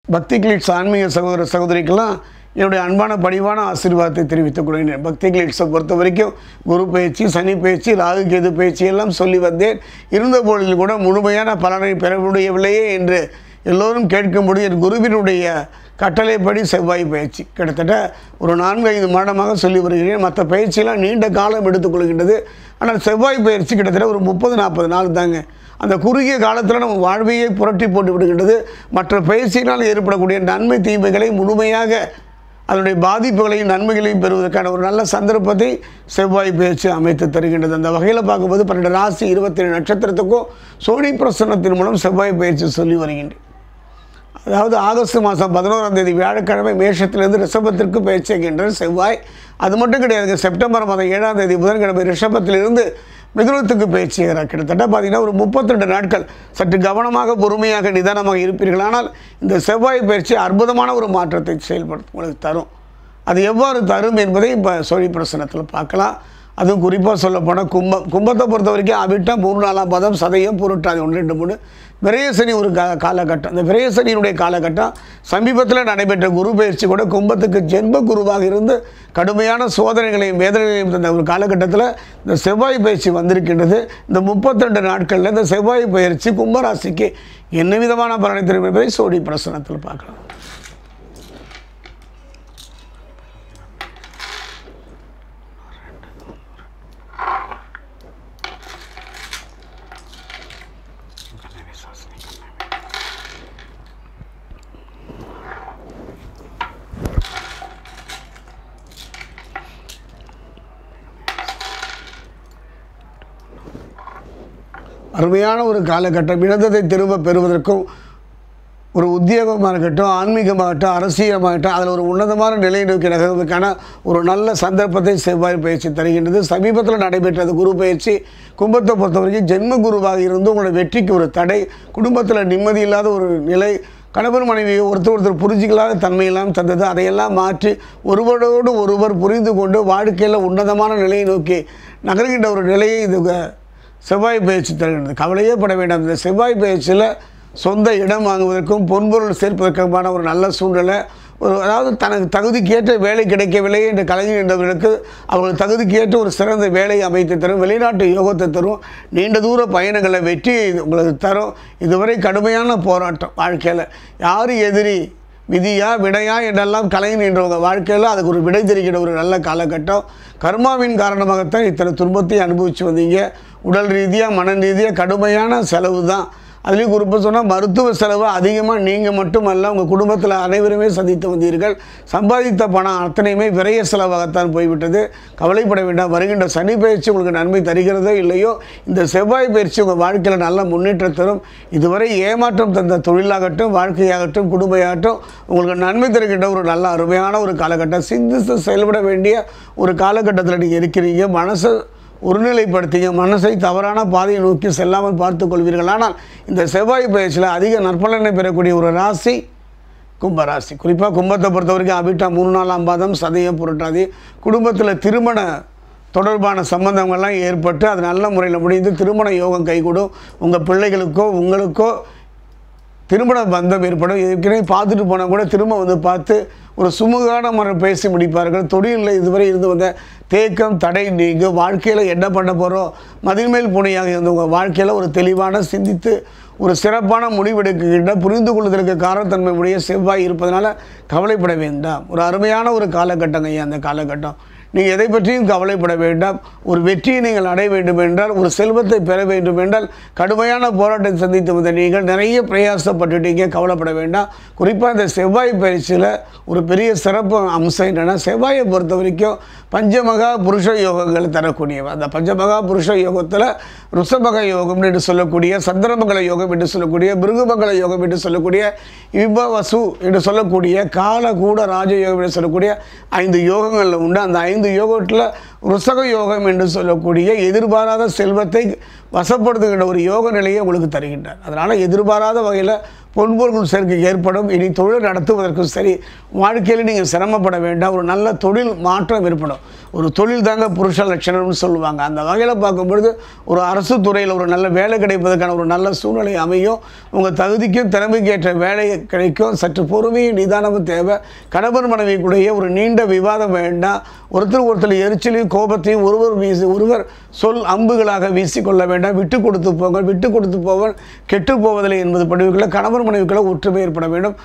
பக்திகிளிட்ஸ் ஆன்மீக சகோதர சகோதரிக்கெல்லாம் என்னுடைய அன்பான பணிவான ஆசீர்வாதத்தை தெரிவித்துக் கொள்கிறேன். பக்திகிளிட்ஸை பொறுத்த வரைக்கும் குரு பயிற்சி, சனி பயிற்சி, ராகு கேது பயிற்சி எல்லாம் சொல்லி வந்தேன். இருந்த பொழுதில் கூட முழுமையான பலனை பெற முடியவில்லையே என்று எல்லோரும் கேட்கும்படி என் குருவினுடைய கட்டளைப்படி செவ்வாய் பயிற்சி கிட்டத்தட்ட ஒரு 4-5 மாதமாக சொல்லி வருகிறேன். மற்ற பயிற்சியெல்லாம் நீண்ட காலம் எடுத்துக்கொள்கின்றது. ஆனால் செவ்வாய் பயிற்சி கிட்டத்தட்ட ஒரு 30-40 நாள் தாங்க. அந்த குறுகிய காலத்தில் நம்ம வாழ்வையை புரட்டி போட்டு விடுகின்றது. மற்ற பயிற்சியினால் ஏற்படக்கூடிய நன்மை தீமைகளை முழுமையாக அதனுடைய பாதிப்புகளையும் நன்மைகளையும் பெறுவதற்கான ஒரு நல்ல சந்தர்ப்பத்தை செவ்வாய் பயிற்சி அமைத்து தருகின்றது. அந்த வகையில் பார்க்கும்போது 12 ராசி 27 நட்சத்திரத்துக்கும் சோழி பிரசன்னத்தின் மூலம் செவ்வாய் பயிற்சி சொல்லி வருகின்றேன். அதாவது ஆகஸ்ட் மாதம் 11ஆம் தேதி வியாழக்கிழமை மேஷத்திலிருந்து ரிஷபத்திற்கு பயிற்சி செய்கின்ற செவ்வாய். அது மட்டும் கிடையாது, செப்டம்பர் மாதம் 7ஆம் தேதி புதன்கிழமை ரிஷபத்திலிருந்து மிதுனத்துக்கு பயிற்சி செய்கிறார். கிட்டத்தட்ட பார்த்திங்கன்னா ஒரு 32 நாட்கள் சற்று கவனமாக பொறுமையாக நிதானமாக இருப்பீர்கள். ஆனால் இந்த செவ்வாய் பயிற்சி அற்புதமான ஒரு மாற்றத்தை செயல்படுத்தும் உங்களுக்கு தரும். அது எவ்வாறு தரும் என்பதை இப்போ சோழி பிரசனத்தில் பார்க்கலாம். அதுவும் குறிப்பாக சொல்லப்போனால் கும்பத்தை பொறுத்த வரைக்கும் அவிட்டம் 3-4ஆம் பாதம், சதயம், புரட்டாதி 1-2-3 விரயசனி ஒரு காலகட்டம். இந்த விரயசனியினுடைய காலகட்டம் சமீபத்தில் நடைபெற்ற குரு பயிற்சி கூட கும்பத்துக்கு ஜென்ம குருவாக இருந்து கடுமையான சோதனைகளையும் வேதனைகளையும் தந்த ஒரு காலகட்டத்தில் இந்த செவ்வாய் பயிற்சி வந்திருக்கின்றது. இந்த 32 நாட்களில் இந்த செவ்வாய் பயிற்சி கும்பராசிக்கு என்ன விதமான பலனை தரும் என்பதை சோழி பிரசனத்தில் பார்க்கலாம். அருமையான ஒரு காலகட்டம். இழந்ததை திரும்ப பெறுவதற்கும் ஒரு உத்தியோகமாக இருக்கட்டும், ஆன்மீகமாகட்டும், அரசியலமாகட்டும் அதில் ஒரு உன்னதமான நிலையை நோக்கி நகர்வதற்கான ஒரு நல்ல சந்தர்ப்பத்தை செவ்வாய் பயிற்சி தருகின்றது. சமீபத்தில் நடைபெற்றது குரு பயிற்சி கும்பத்தை பொறுத்த வரைக்கும் ஜென்ம குருவாக இருந்து உங்களோட வெற்றிக்கு ஒரு தடை, குடும்பத்தில் நிம்மதி இல்லாத ஒரு நிலை, கணவன் மனைவியை ஒருத்தர் புரிஞ்சிக்கலாத தன்மையெல்லாம் தந்தது. அதையெல்லாம் மாற்றி ஒருவரோடு ஒருவர் புரிந்து கொண்டு வாழ்க்கையில் உன்னதமான நிலையை நோக்கி நகர்கின்ற ஒரு நிலையை இது செவ்வாய் பயிற்சி தருகின்றது. கவலையே பட வேண்டாம். இந்த செவ்வாய் பயிற்சியில் சொந்த இடம் வாங்குவதற்கும் பொன்பொருள் சேர்ப்பதற்குமான ஒரு நல்ல சூழ்நிலை, அதாவது தனக்கு தகுதிக்கேற்ற வேலை கிடைக்கவில்லை என்று கலைஞர் என்றவர்களுக்கு அவர்கள் தகுதிக்கேற்ற ஒரு சிறந்த வேலையை அமைத்து தரும், வெளிநாட்டு யோகத்தை தரும், நீண்ட தூர பயணங்களை வெற்றி உங்களுக்கு தரும். இதுவரை கடுமையான போராட்டம் வாழ்க்கையில் யார் எதிரி விதியா விடையா என்றெல்லாம் கலைஞர் என்றவங்க வாழ்க்கையில் அதுக்கு ஒரு விடை தெரிகிற ஒரு நல்ல காலகட்டம். கர்மாவின் காரணமாகத்தான் இத்தனை துன்பத்தை அனுபவித்து வந்தீங்க. உடல் ரீதியாக மன ரீதியாக கடுமையான செலவு தான். அதுலேயும் குறிப்பாக சொன்னால் மருத்துவ செலவு அதிகமாக நீங்கள் மட்டுமல்ல உங்கள் குடும்பத்தில் அனைவருமே சந்தித்து வந்தீர்கள். சம்பாதித்த பணம் அத்தனையுமே விரைய செலவாகத்தான் போய்விட்டது. கவலைப்பட வேண்டாம். வருகின்ற சனி பயிற்சி உங்களுக்கு நன்மை தருகிறதோ இல்லையோ, இந்த செவ்வாய் பயிற்சி உங்கள் வாழ்க்கையில் நல்ல முன்னேற்றம் தரும். இதுவரை ஏமாற்றம் தந்த தொழிலாகட்டும், வாழ்க்கையாகட்டும், குடும்பமாகட்டும் உங்களுக்கு நன்மை தருகின்ற ஒரு நல்ல அருமையான ஒரு காலகட்டம். சிந்தித்து செயல்பட வேண்டிய ஒரு காலகட்டத்தில் நீங்கள் இருக்கிறீங்க. மனசை ஒருநிலைப்படுத்திங்க, மனசை தவறான பாதையை நோக்கி செல்லாமல் பார்த்து கொள்வீர்கள். ஆனால் இந்த செவ்வாய் பயிற்சியில் அதிக நற்பலனை பெறக்கூடிய ஒரு ராசி கும்பராசி. குறிப்பாக கும்பத்தை பொறுத்த வரைக்கும் அவிட்டம் 3-4ஆம் பாதம், சதயம், புரட்டாதி குடும்பத்தில் திருமண தொடர்பான சம்பந்தங்கள்லாம் ஏற்பட்டு அது நல்ல முறையில் முடிந்து திருமண யோகம் கைகூடும். உங்கள் பிள்ளைகளுக்கோ உங்களுக்கோ திருமண பந்தம் ஏற்படும். ஏற்கனவே பார்த்துட்டு போனால் கூட திரும்ப வந்து பார்த்து ஒரு சுமூகமான முறை பேசி முடிப்பார்கள். தொழிலில் இதுவரை இருந்து வந்த தேக்கம் தடை நீங்கும். வாழ்க்கையில் என்ன பண்ண போகிறோம் மதில்மேல் புனையாக இருந்த உங்கள் வாழ்க்கையில் ஒரு தெளிவான சிந்தித்து ஒரு சிறப்பான முடிவெடுக்கின்ற புரிந்து கொள்வதற்கு காரத்தன்மை உடைய செவ்வாய் இருப்பதனால கவலைப்பட வேண்டாம். ஒரு அருமையான ஒரு காலகட்டங்க ஐயா அந்த காலகட்டம். நீங்கள் எதை பற்றியும் கவலைப்பட வேண்டாம். ஒரு வெற்றியை நீங்கள் அடைய வேண்டும் என்றால், ஒரு செல்வத்தை பெற வேண்டும் என்றால் கடுமையான போராட்டத்தை சந்தித்து வந்த நீங்கள் நிறைய பிரயாசப்பட்டுட்டீங்க. கவலைப்பட வேண்டாம். குறிப்பாக இந்த செவ்வாய் பயிற்சியில் ஒரு பெரிய சிறப்பு அம்சம் என்னென்னா, செவ்வாயை பொறுத்த வரைக்கும் பஞ்சமகா புருஷ யோகங்கள் தரக்கூடியவ. அந்த பஞ்சமகா புருஷ யோகத்தில் ருஷபக யோகம் என்று சொல்லக்கூடிய, சந்திரமங்கல யோகம் என்று சொல்லக்கூடிய, பிருகுமங்கல யோகம் என்று சொல்லக்கூடிய, விபவசு என்று சொல்லக்கூடிய, காலகூட ராஜயோகம் என்று சொல்லக்கூடிய 5 யோகங்களில் உண்டு. அந்த 5 யோகத்தில் ருசக யோகம் என்று சொல்லக்கூடிய எதிர்பாராத செல்வத்தை வசப்படுத்துகின்ற ஒரு யோக நிலையை உங்களுக்கு தருகின்றார். அதனால் எதிர்பாராத வகையில் பொன்பொருள் சேர்க்கை ஏற்படும். இனி தொழில் நடத்துவதற்கும் சரி, வாழ்க்கையில் நீங்கள் சிரமப்பட வேண்டாம். ஒரு நல்ல தொழில் மாற்றம் ஏற்படும். ஒரு தொழில் தாங்க புருஷ லட்சணம்னு சொல்லுவாங்க. அந்த வகையில் பார்க்கும்பொழுது ஒரு அரசு துறையில் ஒரு நல்ல வேலை கிடைப்பதற்கான ஒரு நல்ல சூழ்நிலை அமையும். உங்கள் தகுதிக்கும் திறமைக்கு ஏற்ற வேலை கிடைக்கும். சற்று பொறுமையும் நிதானமும் தேவை. கணவன் மனைவிக்குடைய ஒரு நீண்ட விவாதம் வேண்டாம். ஒருத்தர் எரிச்சலையும் கோபத்தையும் ஒருவர் சொல் அம்புகளாக வீசிக்கொள்ள வேண்டாம். விட்டு கொடுத்து போங்கள். விட்டு கொடுத்து போவன் கெட்டு போவதில்லை என்பது படிவுக்குள்ள கணவன் மனைவிக்குள்ள ஒற்றுமை ஏற்பட வேண்டும்.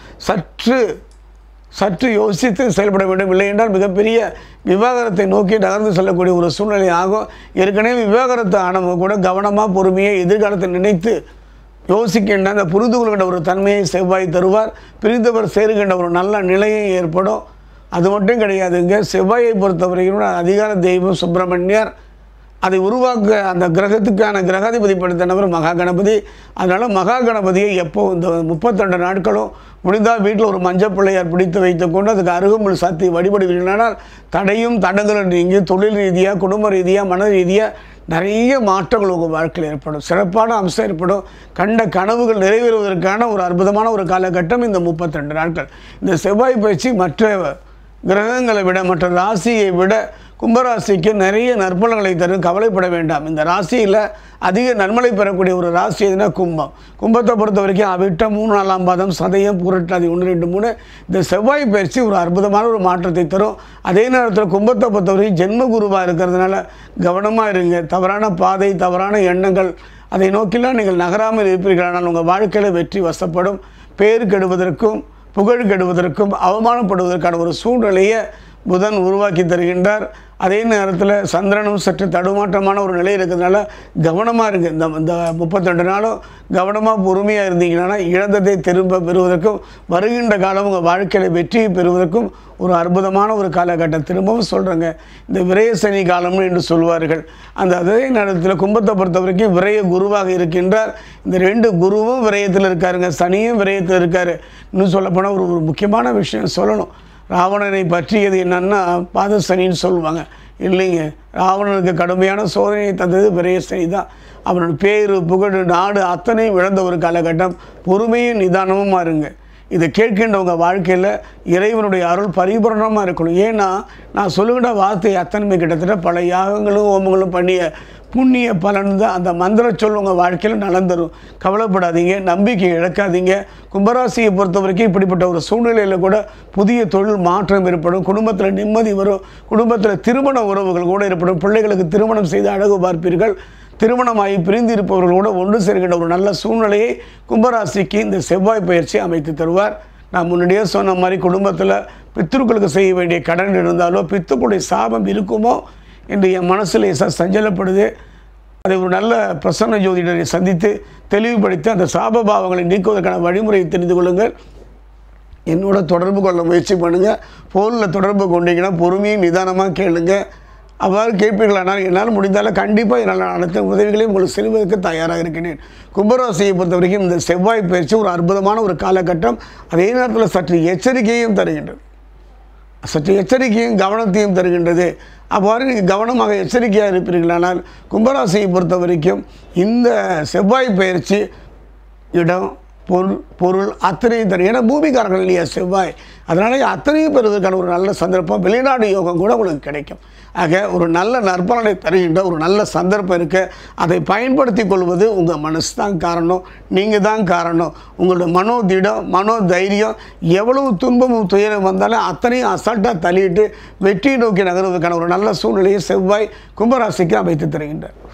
சற்று யோசித்து செயல்பட வேண்டும். இல்லை என்றால் மிகப்பெரிய விவாகரத்தை நோக்கி நகர்ந்து செல்லக்கூடிய ஒரு சூழ்நிலை ஆகும். ஏற்கனவே விவாகரத்து ஆனவங்க கூட கவனமாக பொறுமையை எதிர்காலத்தை நினைத்து யோசிக்கின்ற அந்த புரிந்து கொள்கின்ற ஒரு தன்மையை செவ்வாய் தருவார். பிரிந்தவர் சேருகின்ற ஒரு நல்ல நிலையை ஏற்படும். அது மட்டும் கிடையாதுங்க. செவ்வாயை பொறுத்தவரைக்கும் அதிகார தெய்வம் சுப்பிரமணியர். அதை உருவாக்க அந்த கிரகத்துக்கான கிரகாதிபதி படுத்தினவர் மகா கணபதி. அதனால் மகா கணபதியை எப்போ இந்த 32 நாட்களும் முடிந்தால் வீட்டில் ஒரு மஞ்சள் பிள்ளையார் பிடித்து வைத்துக்கொண்டு அதுக்கு அருகம்புல் சாத்தி வழிபடுவீர்களானால் தடையும் தடங்களும் நீங்கி தொழில் ரீதியாக, குடும்ப ரீதியாக, மன ரீதியாக நிறைய மாற்றங்கள் உங்கள் வாழ்க்கையில் ஏற்படும். சிறப்பான அம்சம் ஏற்படும். கண்ட கனவுகள் நிறைவேறுவதற்கான ஒரு அற்புதமான ஒரு காலகட்டம் இந்த 32 நாட்கள். இந்த செவ்வாய் பயிற்சி மற்ற கிரகங்களை விட, மற்ற ராசியை விட கும்பராசிக்கு நிறைய நற்பலன்களை தரும். கவலைப்பட வேண்டாம். இந்த ராசியில் அதிக நன்மலை பெறக்கூடிய ஒரு ராசி எதுனா கும்பம். கும்பத்தை பொறுத்த வரைக்கும் அவிட்டம், 3 4ஆம் பாதம், சதயம், புரட்டாதி 1 2 3. இந்த செவ்வாய் பயிற்சி ஒரு அற்புதமான ஒரு மாற்றத்தை தரும். அதே நேரத்தில் கும்பத்தை பொறுத்த வரைக்கும் ஜென்ம குருவாக இருக்கிறதுனால கவனமாக இருங்க. தவறான பாதை, தவறான எண்ணங்கள் அதை நோக்கிலாம் நீங்கள் நகராமல் இருப்பீர்களானால் உங்கள் வாழ்க்கையில் வெற்றி வசப்படும். பேர் கெடுவதற்கும் புகழ் கெடுவதற்கும் அவமானப்படுவதற்கான ஒரு சூழ்நிலையை புதன் உருவாக்கி தருகின்றார். அதே நேரத்தில் சந்திரனும் சற்று தடுமாற்றமான ஒரு நிலை இருக்கிறதுனால கவனமாக இருக்குது. இந்த 32 நாளும் கவனமாக பொறுமையாக இருந்தீங்கன்னா இழந்ததை திரும்ப பெறுவதற்கும் வருகின்ற காலம் உங்கள் வாழ்க்கையில் வெற்றியை பெறுவதற்கும் ஒரு அற்புதமான ஒரு காலகட்டம். திரும்பவும் சொல்கிறேங்க, இந்த விரய சனி காலம்னு என்று சொல்வார்கள். அதே நேரத்தில் கும்பத்தை பொறுத்த வரைக்கும் விரய குருவாக இருக்கின்றார். இந்த 2 குருவும் விரயத்தில் இருக்காருங்க. சனியும் விரயத்தில் இருக்கார். இன்னும் சொல்லப்போனால் ஒரு முக்கியமான விஷயம் சொல்லணும். ராவணனை பற்றியது என்னன்னா பாத சனின்னு சொல்லுவாங்க. இல்லைங்க, ராவணனுக்கு கடுமையான சோதனையை தந்தது விரய சனி தான். அவனோட பேரு, புகழ், நாடு அத்தனையும் இழந்த ஒரு காலகட்டம். பொறுமையும் நிதானமும் இருங்க. இதை கேட்கின்றவங்க வாழ்க்கையில் இறைவனுடைய அருள் பரிபூரணமாக இருக்கணும். ஏன்னா நான் சொல்லுகின்ற வார்த்தை அத்தனைமே கிட்டத்தட்ட பல யாகங்களும் ஹோமங்களும் பண்ணிய புண்ணிய பலன் தான். அந்த மந்திர சொல் உங்கள் வாழ்க்கையில் நலந்தரும். கவலைப்படாதீங்க, நம்பிக்கை இழக்காதீங்க. கும்பராசியை பொறுத்த வரைக்கும் இப்படிப்பட்ட ஒரு சூழ்நிலையில் கூட புதிய தொழில் மாற்றம் ஏற்படும். குடும்பத்தில் நிம்மதி வரும். குடும்பத்தில் திருமண உறவுகள் கூட ஏற்படும். பிள்ளைகளுக்கு திருமணம் செய்து அழகு பார்ப்பீர்கள். திருமணமாகி பிரிந்து இருப்பவர்களோடு ஒன்று சேர்கின்ற ஒரு நல்ல சூழ்நிலையை கும்பராசிக்கு இந்த செவ்வாய் பயிற்சி அமைத்து தருவார். நான் முன்னாடியே சொன்ன மாதிரி குடும்பத்தில் பித்ருக்களுக்கு செய்ய வேண்டிய கடன் இருந்தாலோ, பித்துக்களுடைய சாபம் இருக்குமோ என்று என் மனசில் சஞ்சலப்படுது. அதை ஒரு நல்ல பிரசன்ன ஜோதிடரை சந்தித்து தெளிவுபடுத்தி அந்த சாபபாவங்களை நீக்குவதற்கான வழிமுறையை தெரிந்து கொள்ளுங்கள். என்னோட தொடர்பு கொள்ள முயற்சி பண்ணுங்கள். ஃபோனில் தொடர்பு கொண்டீங்கன்னா பொறுமையும் நிதானமாக கேளுங்க. அவ்வாறு கேட்பீர்களானால் என்னால் முடிந்தாலும் கண்டிப்பாக என்னால் அனைத்து உதவிகளையும் உங்களுக்கு செல்வதற்கு தயாராக இருக்கிறேன். கும்பராசியை பொறுத்த வரைக்கும் இந்த செவ்வாய் பயிற்சி ஒரு அற்புதமான ஒரு காலகட்டம். அதே நேரத்தில் சற்று எச்சரிக்கையும் தருகின்றது. சற்று எச்சரிக்கையும் கவனத்தையும் தருகின்றது. அவ்வாறு நீங்கள் கவனமாக எச்சரிக்கையாக இருப்பீர்களானால் கும்பராசியை பொறுத்த வரைக்கும் இந்த செவ்வாய் பயிற்சி இடம், பொருள் அத்தனையும் தரும். ஏன்னா பூமிக்காரர்கள் இல்லையா செவ்வாய், அதனால் அத்தனையும் பெறுவதற்கான ஒரு நல்ல சந்தர்ப்பம், வெளிநாடு யோகம் கூட உங்களுக்கு கிடைக்கும். ஆக ஒரு நல்ல நற்பலனை தருகின்ற ஒரு நல்ல சந்தர்ப்பம் இருக்குது. அதை பயன்படுத்தி கொள்வது உங்கள் மனசு தான் காரணம், நீங்கள் தான் காரணம். உங்களோட மனோதிடம், மனோதைரியம், எவ்வளவு துன்பமும் துயரம் வந்தாலும் அத்தனையும் அசால்ட்டாக தள்ளிட்டு வெற்றியை நோக்கி நகர்வதற்கான ஒரு நல்ல சூழ்நிலையை செவ்வாய் கும்பராசிக்கு அமைத்து தருகின்றார்.